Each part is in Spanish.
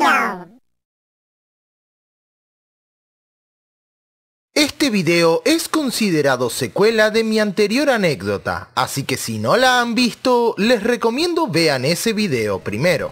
Este video es considerado secuela de mi anterior anécdota, así que si no la han visto, les recomiendo vean ese video primero.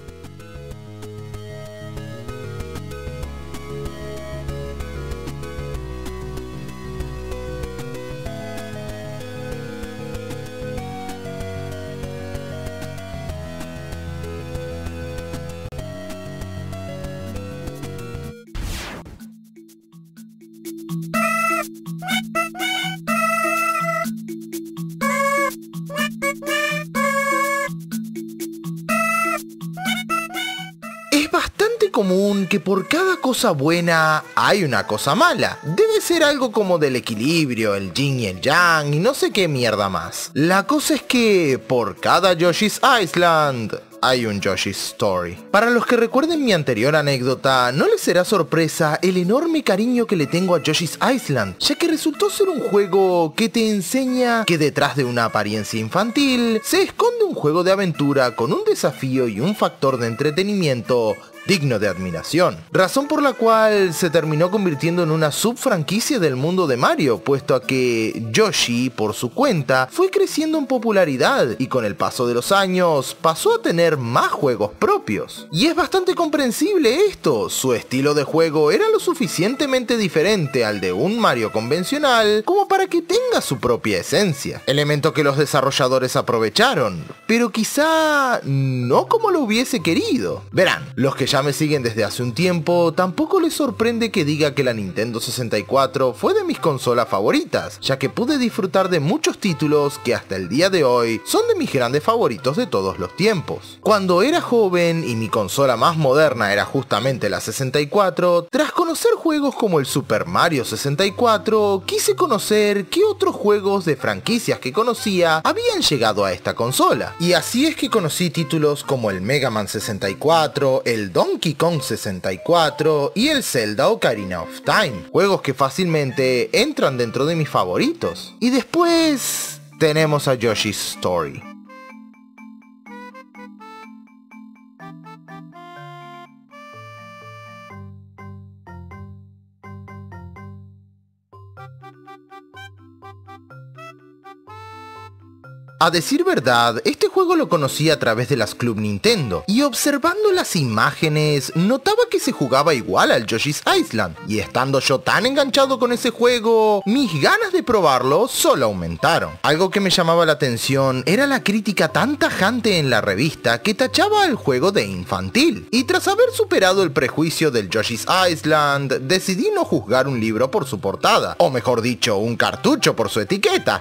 Es bastante común que por cada cosa buena hay una cosa mala. Debe ser algo como del equilibrio, el yin y el yang y no sé qué mierda más. La cosa es que por cada Yoshi's Island hay un Yoshi's Story. Para los que recuerden mi anterior anécdota, no les será sorpresa el enorme cariño que le tengo a Yoshi's Island, ya que resultó ser un juego que te enseña que detrás de una apariencia infantil se esconde un juego de aventura con un desafío y un factor de entretenimiento digno de admiración, razón por la cual se terminó convirtiendo en una subfranquicia del mundo de Mario, puesto a que Yoshi, por su cuenta, fue creciendo en popularidad y con el paso de los años pasó a tener más juegos propios. Y es bastante comprensible esto, su estilo de juego era lo suficientemente diferente al de un Mario convencional como para que tenga su propia esencia, elemento que los desarrolladores aprovecharon, pero quizá no como lo hubiese querido. Verán, los que ya me siguen desde hace un tiempo, tampoco les sorprende que diga que la Nintendo 64 fue de mis consolas favoritas, ya que pude disfrutar de muchos títulos que hasta el día de hoy son de mis grandes favoritos de todos los tiempos. Cuando era joven y mi consola más moderna era justamente la 64, tras conocer juegos como el Super Mario 64, quise conocer qué otros juegos de franquicias que conocía habían llegado a esta consola. Y así es que conocí títulos como el Mega Man 64, el Donkey Kong 64 y el Zelda Ocarina of Time, juegos que fácilmente entran dentro de mis favoritos. Y después tenemos a Yoshi's Story. A decir verdad, este juego lo conocí a través de las Club Nintendo, y observando las imágenes, notaba que se jugaba igual al Yoshi's Island, y estando yo tan enganchado con ese juego, mis ganas de probarlo solo aumentaron. Algo que me llamaba la atención era la crítica tan tajante en la revista que tachaba al juego de infantil, y tras haber superado el prejuicio del Yoshi's Island, decidí no juzgar un libro por su portada, o mejor dicho, un cartucho por su etiqueta.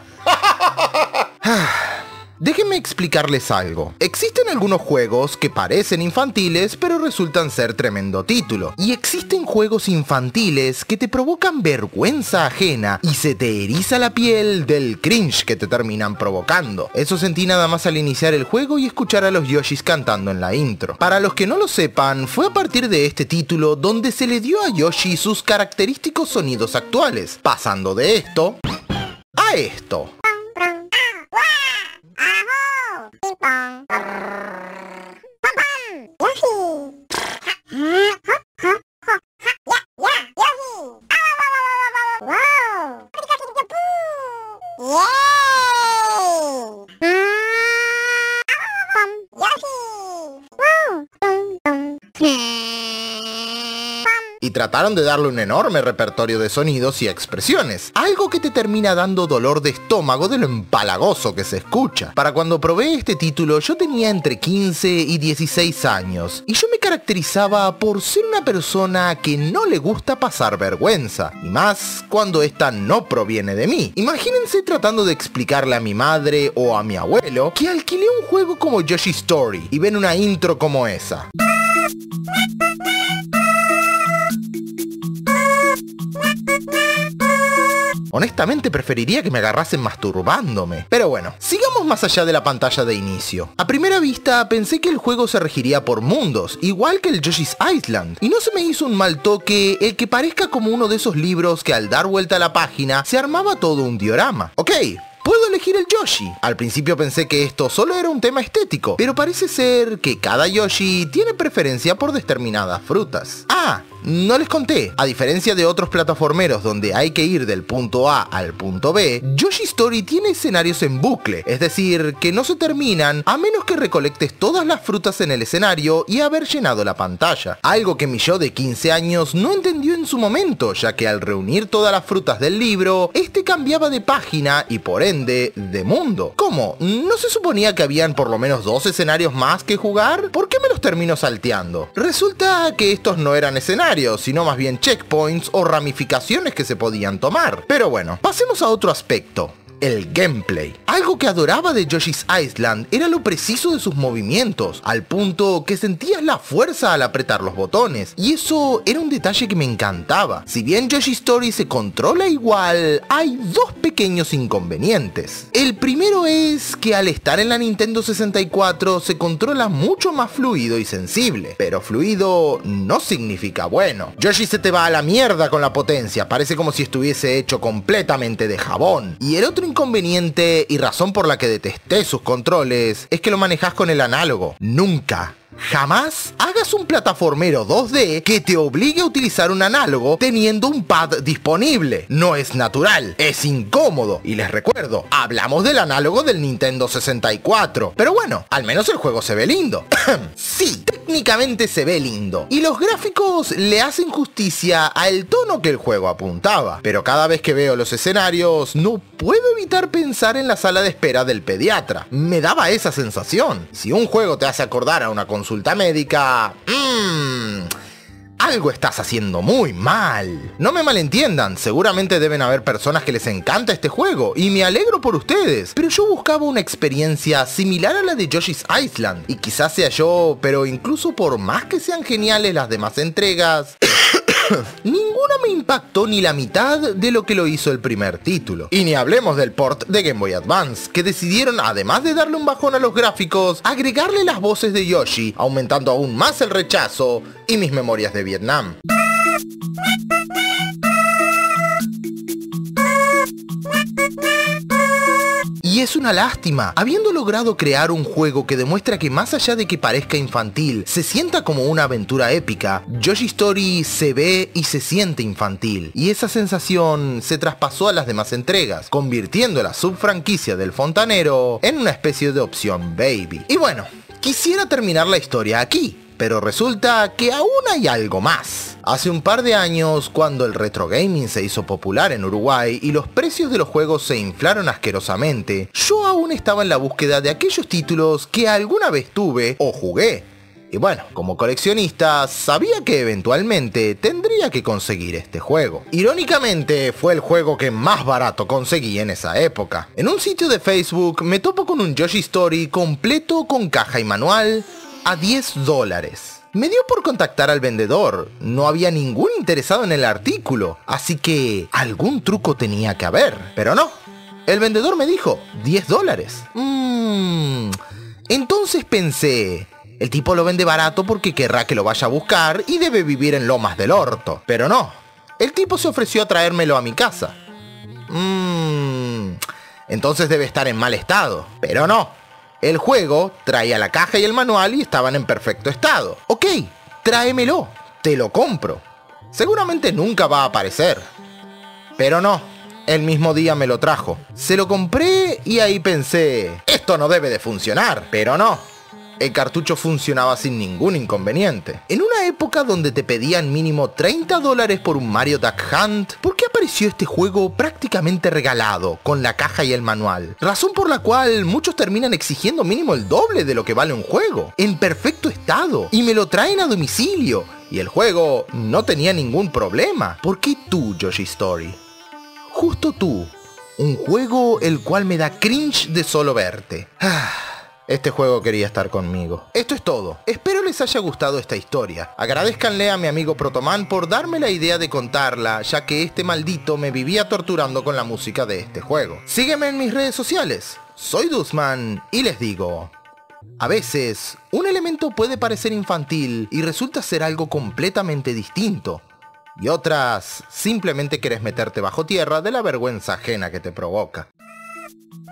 Déjenme explicarles algo. Existen algunos juegos que parecen infantiles pero resultan ser tremendo título. Y existen juegos infantiles que te provocan vergüenza ajena y se te eriza la piel del cringe que te terminan provocando. Eso sentí nada más al iniciar el juego y escuchar a los Yoshis cantando en la intro. Para los que no lo sepan, fue a partir de este título donde se le dio a Yoshi sus característicos sonidos actuales, pasando de esto a esto. Y trataron de darle un enorme repertorio de sonidos y expresiones, algo que te termina dando dolor de estómago de lo empalagoso que se escucha. Para cuando probé este título yo tenía entre 15 y 16 años, y yo me caracterizaba por ser una persona que no le gusta pasar vergüenza, y más cuando esta no proviene de mí. Imagínense tratando de explicarle a mi madre o a mi abuelo que alquilé un juego como Yoshi's Story y ven una intro como esa. Honestamente preferiría que me agarrasen masturbándome. Pero bueno, sigamos más allá de la pantalla de inicio. A primera vista pensé que el juego se regiría por mundos, igual que el Yoshi's Island, y no se me hizo un mal toque el que parezca como uno de esos libros que al dar vuelta a la página se armaba todo un diorama. Ok, puedo elegir el Yoshi. Al principio pensé que esto solo era un tema estético, pero parece ser que cada Yoshi tiene preferencia por determinadas frutas. Ah, no les conté, a diferencia de otros plataformeros donde hay que ir del punto A al punto B, Yoshi Story tiene escenarios en bucle, es decir, que no se terminan a menos que recolectes todas las frutas en el escenario y haber llenado la pantalla. Algo que mi yo de 15 años no entendió en su momento, ya que al reunir todas las frutas del libro, este cambiaba de página y por ende, de mundo. ¿Cómo? ¿No se suponía que habían por lo menos 2 escenarios más que jugar? ¿Por qué me los termino salteando? Resulta que estos no eran escenarios, sino más bien checkpoints o ramificaciones que se podían tomar. Pero bueno, pasemos a otro aspecto. El gameplay. Algo que adoraba de Yoshi's Island era lo preciso de sus movimientos, al punto que sentías la fuerza al apretar los botones, y eso era un detalle que me encantaba. Si bien Yoshi Story se controla igual, hay 2 pequeños inconvenientes. El primero es que al estar en la Nintendo 64 se controla mucho más fluido y sensible, pero fluido no significa bueno. Yoshi se te va a la mierda con la potencia, parece como si estuviese hecho completamente de jabón. Y el otro inconveniente y razón por la que detesté sus controles es que lo manejas con el análogo. Nunca, jamás hagas un plataformero 2D que te obligue a utilizar un análogo teniendo un pad disponible. No es natural, es incómodo. Y les recuerdo, hablamos del análogo del Nintendo 64. Pero bueno, al menos el juego se ve lindo. Sí, técnicamente se ve lindo. Y los gráficos le hacen justicia al tono que el juego apuntaba. Pero cada vez que veo los escenarios, no puedo evitar pensar en la sala de espera del pediatra. Me daba esa sensación. Si un juego te hace acordar a una consulta médica, algo estás haciendo muy mal. No me malentiendan, seguramente deben haber personas que les encanta este juego y me alegro por ustedes, pero yo buscaba una experiencia similar a la de Yoshi's Island y quizás sea yo, pero incluso por más que sean geniales las demás entregas, ninguna me impactó ni la mitad de lo que lo hizo el primer título. Y ni hablemos del port de Game Boy Advance, que decidieron, además de darle un bajón a los gráficos, agregarle las voces de Yoshi, aumentando aún más el rechazo y mis memorias de Vietnam. Y es una lástima, habiendo logrado crear un juego que demuestra que más allá de que parezca infantil, se sienta como una aventura épica, Yoshi Story se ve y se siente infantil, y esa sensación se traspasó a las demás entregas, convirtiendo la subfranquicia del fontanero en una especie de opción baby. Y bueno, quisiera terminar la historia aquí, pero resulta que aún hay algo más. Hace un par de años, cuando el retro gaming se hizo popular en Uruguay y los precios de los juegos se inflaron asquerosamente, yo aún estaba en la búsqueda de aquellos títulos que alguna vez tuve o jugué. Y bueno, como coleccionista, sabía que eventualmente tendría que conseguir este juego. Irónicamente, fue el juego que más barato conseguí en esa época. En un sitio de Facebook me topo con un Yoshi Story completo con caja y manual a $10. Me dio por contactar al vendedor, no había ningún interesado en el artículo, así que algún truco tenía que haber, pero no. El vendedor me dijo, $10. Entonces pensé, el tipo lo vende barato porque querrá que lo vaya a buscar y debe vivir en Lomas del Orto, pero no. El tipo se ofreció a traérmelo a mi casa. Entonces debe estar en mal estado, pero no. El juego traía la caja y el manual y estaban en perfecto estado. Ok, tráemelo, te lo compro. Seguramente nunca va a aparecer. Pero no, el mismo día me lo trajo. Se lo compré y ahí pensé, esto no debe de funcionar, pero no. El cartucho funcionaba sin ningún inconveniente. En una época donde te pedían mínimo $30 por un Mario Duck Hunt, ¿por qué apareció este juego prácticamente regalado, con la caja y el manual? Razón por la cual muchos terminan exigiendo mínimo el doble de lo que vale un juego, en perfecto estado, y me lo traen a domicilio, y el juego no tenía ningún problema. ¿Por qué tú, Yoshi Story? Justo tú. Un juego el cual me da cringe de solo verte. Este juego quería estar conmigo. Esto es todo. Espero les haya gustado esta historia. Agradézcanle a mi amigo Protoman por darme la idea de contarla, ya que este maldito me vivía torturando con la música de este juego. Sígueme en mis redes sociales. Soy Duzman y les digo... A veces, un elemento puede parecer infantil y resulta ser algo completamente distinto. Y otras, simplemente querés meterte bajo tierra de la vergüenza ajena que te provoca.